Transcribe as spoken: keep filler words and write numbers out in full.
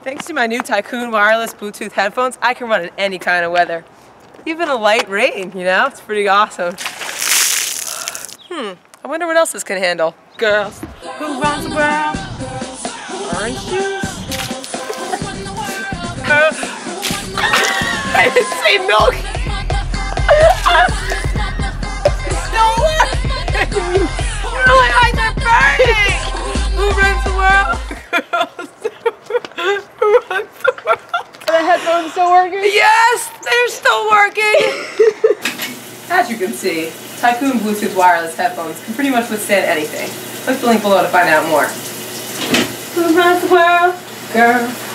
Thanks to my new Tacoon wireless Bluetooth headphones, I can run in any kind of weather. Even a light rain, you know? It's pretty awesome. Hmm, I wonder what else this can handle. Girls, who runs the world? Orange juice? uh, I didn't say milk! It's still working! My eyes are burning! Who runs the world? Who runs the world? Are the headphones still working? Yes, they're still working! As you can see, Tacoon Bluetooth wireless headphones can pretty much withstand anything. Click the link below to find out more. Who runs the world? Girl.